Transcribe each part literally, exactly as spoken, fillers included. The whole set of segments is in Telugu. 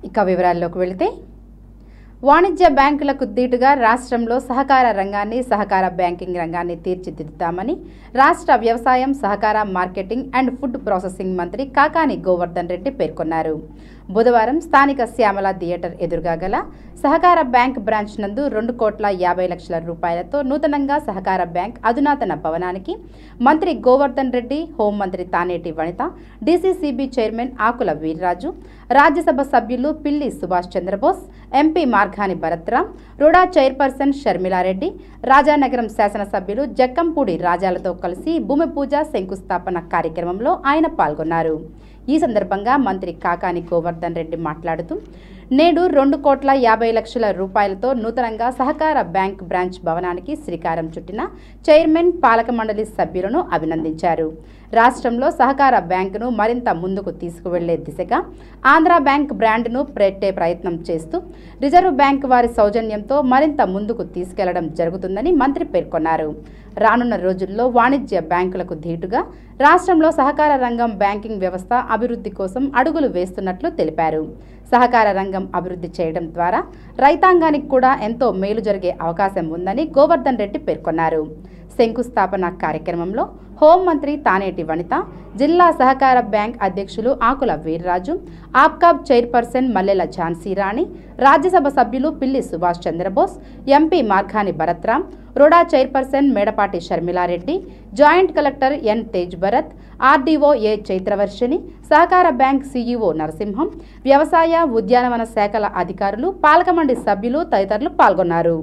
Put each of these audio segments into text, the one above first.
ఇక వివరాల్లోకి వెళితే వాణిజ్య బ్యాంకులకు దీటుగా రాష్ట్రంలో సహకార రంగాన్ని సహకార బ్యాంకింగ్ రంగాన్ని తీర్చిదిద్దుతామని రాష్ట్ర వ్యవసాయం సహకార మార్కెటింగ్ అండ్ ఫుడ్ ప్రాసెసింగ్ మంత్రి కాకాని గోవర్ధన్ రెడ్డి పేర్కొన్నారు. బుధవారం స్థానిక శ్యామల థియేటర్ ఎదురుగా గల సహకార బ్యాంక్ బ్రాంచ్ నందు రెండు కోట్ల యాభై లక్షల రూపాయలతో నూతనంగా సహకార బ్యాంక్ అధునాతన భవనానికి మంత్రి గోవర్ధన్ రెడ్డి, హోంమంత్రి తానేటి వనిత, డీసీసీబీ చైర్మన్ ఆకుల వీర్రాజు, రాజ్యసభ సభ్యులు Pilli Subhash Chandrabose, MP Margani Bharatram, RUDA chairperson Sharmila Reddy, Rajanagaram శాసనసభ్యులు జక్కంపూడి రాజాలతో కలిసి భూమి పూజ శంకుస్థాపన కార్యక్రమంలో ఆయన పాల్గొన్నారు. ఈ సందర్భంగా మంత్రి కాకాని గోవర్ధన్ రెడ్డి మాట్లాడుతూ నేడు రెండు కోట్ల యాభై లక్షల రూపాయలతో నూతనంగా సహకార బ్యాంక్ బ్రాంచ్ భవనానికి శ్రీకారం చుట్టిన చైర్మన్, పాలక మండలి సభ్యులను అభినందించారు. రాష్ట్రంలో సహకార బ్యాంకును మరింత ముందుకు తీసుకువెళ్లే దిశగా ఆంధ్ర బ్యాంక్ బ్రాండ్ను పెట్టే ప్రయత్నం చేస్తూ రిజర్వ్ బ్యాంక్ వారి సౌజన్యంతో మరింత ముందుకు తీసుకెళ్లడం జరుగుతుందని మంత్రి పేర్కొన్నారు. రానున్న రోజుల్లో వాణిజ్య బ్యాంకులకు ధీటుగా రాష్ట్రంలో సహకార రంగం బ్యాంకింగ్ వ్యవస్థ అభివృద్ధి కోసం అడుగులు వేస్తున్నట్లు తెలిపారు. సహకార రంగం అభివృద్ధి చేయడం ద్వారా రైతాంగానికి కూడా ఎంతో మేలు జరిగే అవకాశం ఉందని గోవర్ధన్ రెడ్డి పేర్కొన్నారు. శంకుస్థాపన కార్యక్రమంలో హోంమంత్రి తానేటి వనిత, జిల్లా సహకార బ్యాంక్ అధ్యక్షులు ఆకుల వీర్రాజు, ఆప్కాబ్ చైర్పర్సన్ మల్లెల ఝాన్సీ రాణి, రాజ్యసభ సభ్యులు Pilli Subhash Chandrabose, MP Margani Bharatram, RUDA chairperson Medapati Sharmila Reddy, joint collector N Tej Bharat, RDO A Chaitravarshini, సహకార బ్యాంక్ సీఈఓ నరసింహం, వ్యవసాయ ఉద్యానవన శాఖల అధికారులు, పాలకమండలి సభ్యులు తదితరులు పాల్గొన్నారు.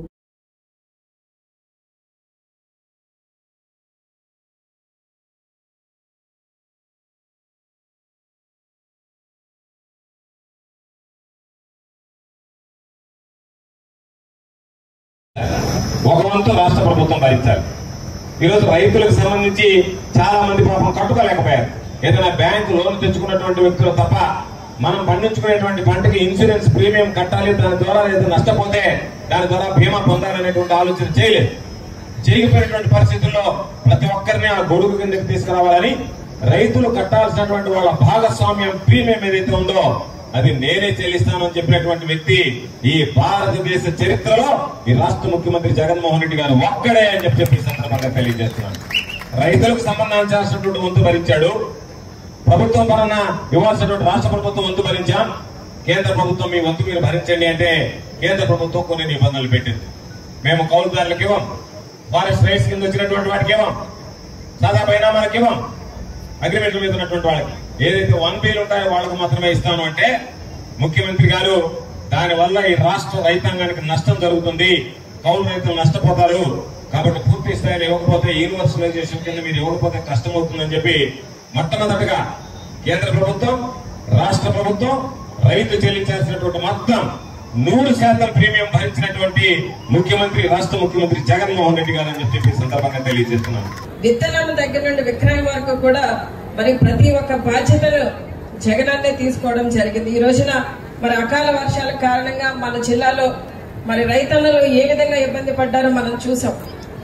ఒక వంతు రాష్ట్ర ప్రభుత్వం భరించాలి. ఈరోజు రైతులకు సంబంధించి చాలా మంది పాపం కట్టుకోలేకపోయారు. ఏదైనా బ్యాంకు లోన్ తెచ్చుకున్నటువంటి వ్యక్తులు తప్ప మనం పండించుకునేటువంటి పంటకి ఇన్సూరెన్స్ ప్రీమియం కట్టాలి, దాని ద్వారా ఏదో నష్టపోతే దాని ద్వారా బీమా పొందాలనేటువంటి ఆలోచన చేయలేదు. చేయకపోయినటువంటి పరిస్థితుల్లో ప్రతి ఒక్కరిని ఆ గొడుగు కిందకి తీసుకురావాలని రైతులు కట్టాల్సినటువంటి వాళ్ళ భాగస్వామ్యం ప్రీమియం ఏదైతే ఉందో అది నేనే చెల్లిస్తానని చెప్పినటువంటి వ్యక్తి ఈ భారతదేశ చరిత్రలో ఈ రాష్ట్ర ముఖ్యమంత్రి జగన్మోహన్ రెడ్డి గారు ఒక్కడే అని చెప్పి చెప్పి సందర్భంగా తెలియజేస్తున్నాను. రైతులకు సంబంధించాల్సినటువంటి వంతు భరించాడు. ప్రభుత్వం పరన ఇవ్వాల్సినటువంటి రాష్ట్ర ప్రభుత్వం వంతు భరించాం. కేంద్ర ప్రభుత్వం మీ వంతు మీరు భరించండి అంటే కేంద్ర ప్రభుత్వం కొన్ని నిబంధనలు పెట్టింది. మేము కౌలుదారులకు ఇవ్వం, ఫారెస్ట్ రైట్స్ కింద వచ్చినటువంటి వాటికి ఇవ్వం, సాదా బైనామాలకు ఇవ్వం, అగ్రిమెంట్ల మీద ఉన్నటువంటి వాళ్ళకి ఏదైతే వన్ బీలు ఉంటాయో వాళ్ళకు మాత్రమే ఇస్తాను అంటే ముఖ్యమంత్రి గారు దానివల్ల ఈ రాష్ట్ర రైతాంగానికి నష్టం జరుగుతుంది, కౌలు రైతులు నష్టపోతారు, కాబట్టి పూర్తి స్థాయిలో ఇవ్వకపోతే యూనివర్సలైజేషన్ కింద మీరు ఇవ్వకపోతే కష్టం అవుతుందని చెప్పి మొట్టమొదటిగా కేంద్ర ప్రభుత్వం, రాష్ట్ర ప్రభుత్వం రైతు చెల్లించాల్సినటువంటి మొత్తం నూరు శాతం ప్రీమియం భరించినటువంటి ముఖ్యమంత్రి రాష్ట్ర ముఖ్యమంత్రి జగన్మోహన్ రెడ్డి గారు అని చెప్పి సందర్భంగా తెలియజేస్తున్నాను. విత్తనం దగ్గర నుండి విక్రయం వరకు కూడా మరి ప్రతి ఒక్క బాధ్యతను జగనన్నే తీసుకోవడం జరిగింది. ఈ రోజున మరి అకాల వర్షాల కారణంగా మన జిల్లాలో మరి రైతన్నలు ఏ విధంగా ఇబ్బంది పడ్డారో మనం చూసాం.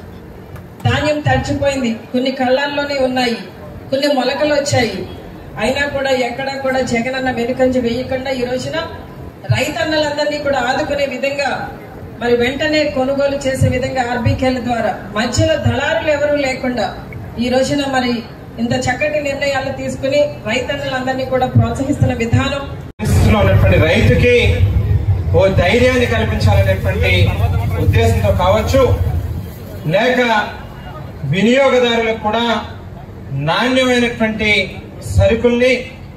ధాన్యం తడిచిపోయింది, కొన్ని కళ్ళాల్లోనే ఉన్నాయి, కొన్ని మొలకలు వచ్చాయి. అయినా కూడా ఎక్కడా కూడా జగనన్న వెనుకంజ వేయకుండా ఈ రోజున రైతన్నలందరినీ కూడా ఆదుకునే విధంగా మరి వెంటనే కొనుగోలు చేసే విధంగా ఆర్బీకేల ద్వారా మధ్యలో దళారులు ఎవరూ లేకుండా ఈ రోజున మరి ఇంత చక్కటి నిర్ణయాలు తీసుకుని రైతన్నలందరినీ కూడా ప్రోత్సహిస్తున్న విధానం ఉన్నటువంటి రైతుకి ఓ ధైర్యాన్ని కల్పించాలనేటువంటి ఉద్దేశంతో కావచ్చు, లేక వినియోగదారులకు కూడా నాణ్యమైనటువంటి సరుకుల్ని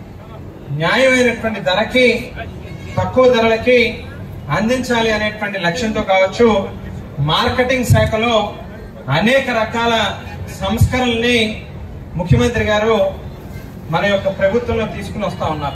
న్యాయమైనటువంటి ధరకి, తక్కువ ధరలకి అందించాలి అనేటువంటి లక్ష్యంతో కావచ్చు, మార్కెటింగ్ శాఖలో అనేక రకాల సంస్కరణల్ని ముఖ్యమంత్రి గారు మన యొక్క ప్రభుత్వంలో తీసుకుని వస్తా ఉన్నారు.